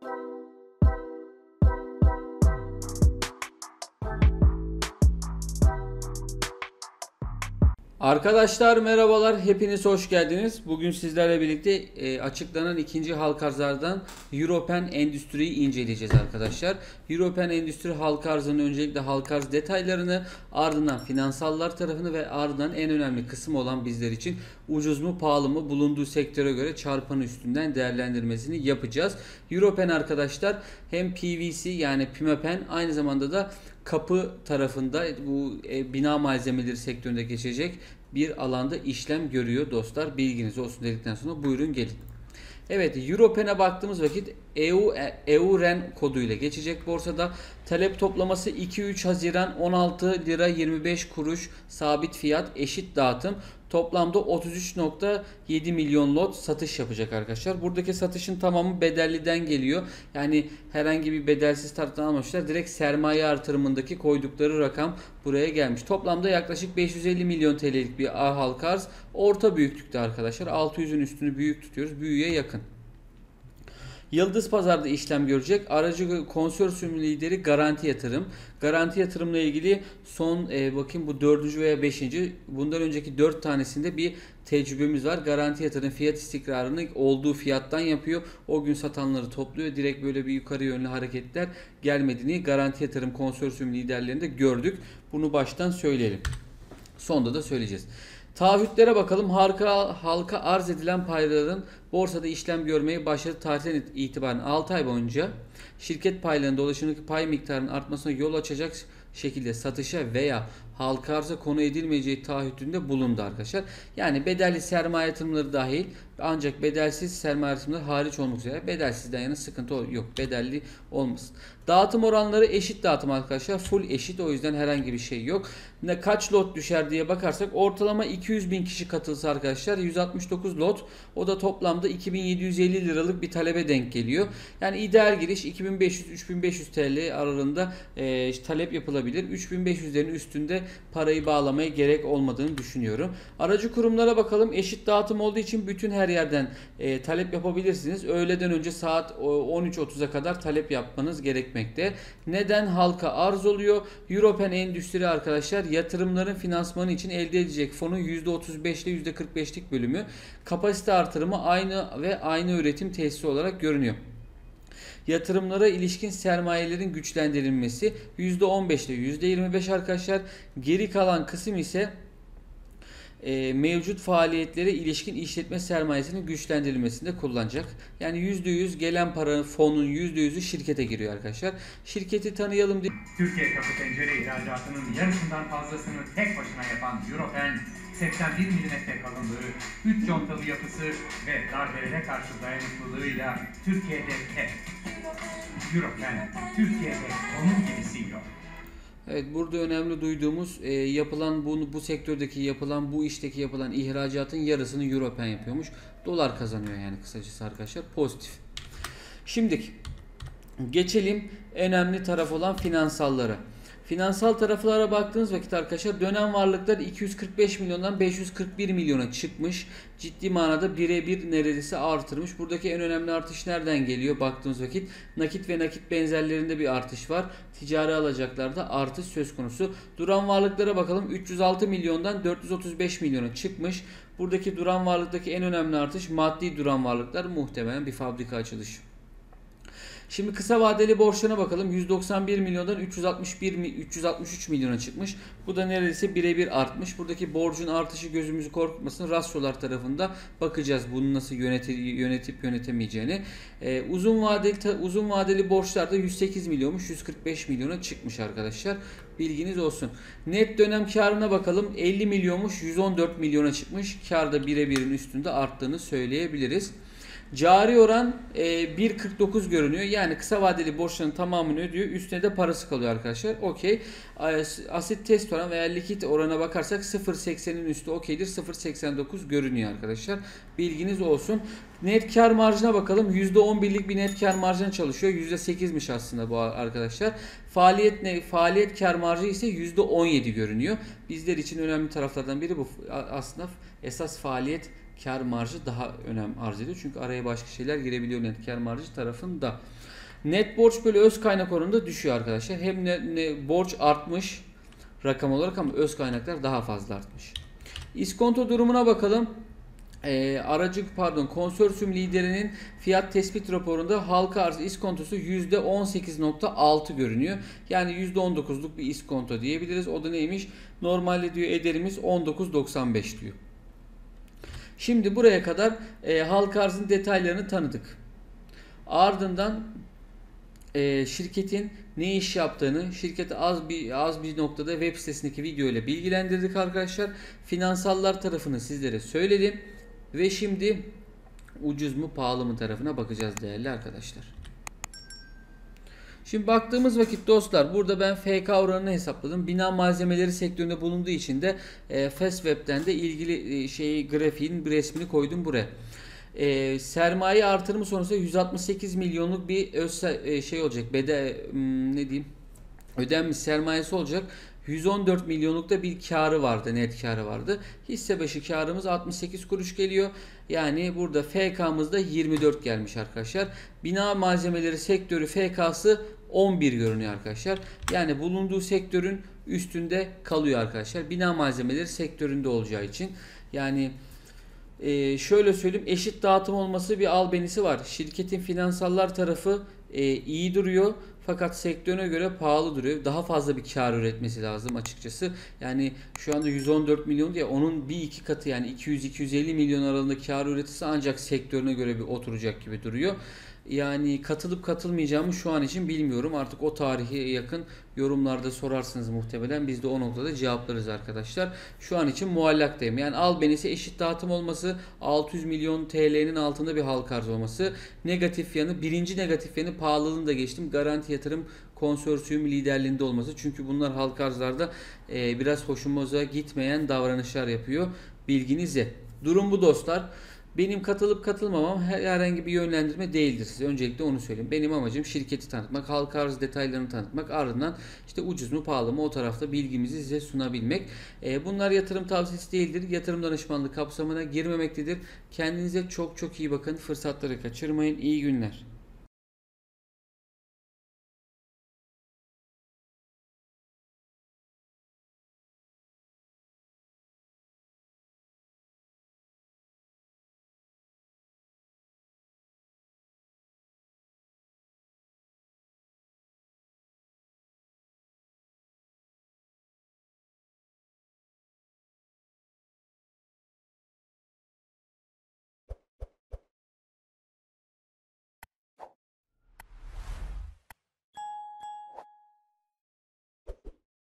Arkadaşlar merhabalar, hepiniz hoş geldiniz. Bugün sizlerle birlikte açıklanan ikinci halka arzlardan European Endüstri'yi inceleyeceğiz arkadaşlar. European Endüstri halka arzının öncelikle halka arz detaylarını, ardından finansallar tarafını ve ardından en önemli kısım olan bizler için ucuz mu pahalı mı bulunduğu sektöre göre çarpanı üstünden değerlendirmesini yapacağız. European arkadaşlar hem PVC yani pimapen aynı zamanda da kapı tarafında bu bina malzemeleri sektöründe geçecek bir alanda işlem görüyor dostlar. Bilginiz olsun dedikten sonra buyurun gelin. Evet, European'e baktığımız vakit EUREN koduyla geçecek borsada. Talep toplaması 2-3 Haziran 16 lira 25 kuruş sabit fiyat eşit dağıtım. Toplamda 33.7 milyon lot satış yapacak arkadaşlar. Buradaki satışın tamamı bedelliden geliyor. Yani herhangi bir bedelsiz taraftan almamışlar. Direkt sermaye artırımındaki koydukları rakam buraya gelmiş. Toplamda yaklaşık 550 milyon TL'lik bir halka arz. Orta büyüklükte arkadaşlar. 600'ün üstünü büyük tutuyoruz. Büyüye yakın. Yıldız Pazar'da işlem görecek. Aracı konsorsiyum lideri Garanti Yatırım. Garanti Yatırım'la ilgili son bakayım bu 4. veya 5. bundan önceki 4 tanesinde bir tecrübemiz var. Garanti Yatırım fiyat istikrarını olduğu fiyattan yapıyor. O gün satanları topluyor. Direkt böyle bir yukarı yönlü hareketler gelmediğini Garanti Yatırım konsorsiyum liderlerinde gördük. Bunu baştan söyleyelim. Sonda da söyleyeceğiz. Taahhütlere bakalım. Halka arz edilen payların borsada işlem görmeye başladığı tarihten itibaren 6 ay boyunca şirket paylarının dolaşımdaki pay miktarının artmasına yol açacak şekilde satışa veya halka arza konu edilmeyeceği taahhütünde bulundu arkadaşlar. Yani bedelli sermaye yatırımları dahil ancak bedelsiz sermaye yatırımları hariç olmak üzere bedelsizden yana sıkıntı yok. Bedelli olmasın. Dağıtım oranları eşit dağıtım arkadaşlar. Full eşit, o yüzden herhangi bir şey yok. Kaç lot düşer diye bakarsak ortalama 200 bin kişi katılsa arkadaşlar 169 lot. O da toplamda 2750 liralık bir talebe denk geliyor. Yani ideal giriş 2500-3500 TL aralığında talep yapılabilir. 3500'lerin üstünde parayı bağlamaya gerek olmadığını düşünüyorum. Aracı kurumlara bakalım. Eşit dağıtım olduğu için bütün her yerden talep yapabilirsiniz. Öğleden önce saat 13.30'a kadar talep yapmanız gerekmekte. Neden halka arz oluyor? European Endüstri arkadaşlar yatırımların finansmanı için elde edecek fonun %35 ile %45'lik bölümü kapasite artırımı aynı üretim tesisi olarak görünüyor. Yatırımlara ilişkin sermayelerin güçlendirilmesi %15 ile %25 arkadaşlar. Geri kalan kısım ise mevcut faaliyetlere ilişkin işletme sermayesinin güçlendirilmesinde kullanacak. Yani %100 gelen paranın fonun %100'ü şirkete giriyor arkadaşlar. Şirketi tanıyalım. Türkiye kapı tencere ihracatının yarısından fazlasını tek başına yapan European, 81 mm kalınlığı, 3 contalı yapısı ve darbelere karşı dayanıklılığıyla Türkiye'de tek. European, Türkiye'de onun gibisi yok. Evet, burada önemli duyduğumuz yapılan bu sektördeki bu işteki yapılan ihracatın yarısını European yapıyormuş. Dolar kazanıyor yani kısacası arkadaşlar. Pozitif. Şimdi geçelim önemli taraf olan finansallara. Finansal taraflara baktığınız vakit arkadaşlar dönem varlıklar 245 milyondan 541 milyona çıkmış. Ciddi manada birebir neredeyse artırmış. Buradaki en önemli artış nereden geliyor baktığınız vakit? Nakit ve nakit benzerlerinde bir artış var. Ticari alacaklarda artış söz konusu. Duran varlıklara bakalım. 306 milyondan 435 milyona çıkmış. Buradaki duran varlıktaki en önemli artış maddi duran varlıklar, muhtemelen bir fabrika açılışı. Şimdi kısa vadeli borçlarına bakalım. 191 milyondan 363 milyona çıkmış. Bu da neredeyse birebir artmış. Buradaki borcun artışı gözümüzü korkutmasın. Rasyolar tarafında bakacağız bunu nasıl yönetip yönetemeyeceğini. Uzun vadeli borçlarda 108 milyonmuş, 145 milyona çıkmış arkadaşlar. Bilginiz olsun. Net dönem karına bakalım. 50 milyonmuş, 114 milyona çıkmış. Kar da birebirin üstünde arttığını söyleyebiliriz. Cari oran 1.49 görünüyor. Yani kısa vadeli borçların tamamını ödüyor. Üstüne de parası kalıyor arkadaşlar. Okey. Asit test oran veya likit orana bakarsak 0.80'in üstü okeydir. 0.89 görünüyor arkadaşlar. Bilginiz olsun. Net kar marjına bakalım. %11'lik bir net kar marjına çalışıyor. %8'miş aslında bu arkadaşlar. Faaliyet kar marjı ise %17 görünüyor. Bizler için önemli taraflardan biri bu. Aslında esas faaliyet kar marjı daha önem arz ediyor. Çünkü araya başka şeyler girebiliyor net kar marjı tarafında. Net borç bölü öz kaynak oranında düşüyor arkadaşlar. Hem borç artmış rakam olarak ama öz kaynaklar daha fazla artmış. İskonto durumuna bakalım. Konsorsiyum liderinin fiyat tespit raporunda halka arz iskontosu %18.6 görünüyor. Yani %19'luk bir iskonto diyebiliriz. O da neymiş? Normalde diyor ederimiz 19.95 diyor. Şimdi buraya kadar halka arzın detaylarını tanıdık. Ardından şirketin ne iş yaptığını, şirketi az bir noktada web sitesindeki video ile bilgilendirdik arkadaşlar. Finansallar tarafını sizlere söyledim ve şimdi ucuz mu pahalı mı tarafına bakacağız değerli arkadaşlar. Şimdi baktığımız vakit dostlar burada ben FK oranını hesapladım. Bina malzemeleri sektöründe bulunduğu için de Fastweb'den de ilgili grafiğin bir resmini koydum buraya. Sermaye artırımı sonrasında 168 milyonluk bir olacak. Ödenmiş sermayesi olacak. 114 milyonluk da bir karı vardı, net karı vardı. Hisse başı karımız 68 kuruş geliyor. Yani burada FK'mızda 24 gelmiş arkadaşlar. Bina malzemeleri sektörü FK'sı 11 görünüyor arkadaşlar. Yani bulunduğu sektörün üstünde kalıyor arkadaşlar. Bina malzemeleri sektöründe olacağı için. Yani şöyle söyleyeyim, eşit dağıtım olması bir albenisi var. Şirketin finansallar tarafı iyi duruyor fakat sektörüne göre pahalı duruyor. Daha fazla bir kar üretmesi lazım açıkçası. Yani şu anda 114 milyon diye onun bir iki katı yani 200-250 milyon aralığında kar üretirse ancak sektörüne göre bir oturacak gibi duruyor. Yani katılıp katılmayacağımı şu an için bilmiyorum. Artık o tarihe yakın yorumlarda sorarsınız muhtemelen. Biz de o noktada cevaplarız arkadaşlar. Şu an için muallaktayım. Yani albenisi eşit dağıtım olması, 600 milyon TL'nin altında bir halka arz olması. Negatif yanı, birinci negatif yanı pahalılığını da geçtim. Garanti Yatırım konsorsiyum liderliğinde olması. Çünkü bunlar halka arzlarda biraz hoşumuza gitmeyen davranışlar yapıyor. Bilginize. Durum bu dostlar. Benim katılıp katılmamam herhangi bir yönlendirme değildir size. Öncelikle onu söyleyeyim. Benim amacım şirketi tanıtmak, halka arz detaylarını tanıtmak, ardından işte ucuz mu pahalı mı o tarafta bilgimizi size sunabilmek. Bunlar yatırım tavsiyesi değildir. Yatırım danışmanlığı kapsamına girmemektedir. Kendinize çok çok iyi bakın. Fırsatları kaçırmayın. İyi günler.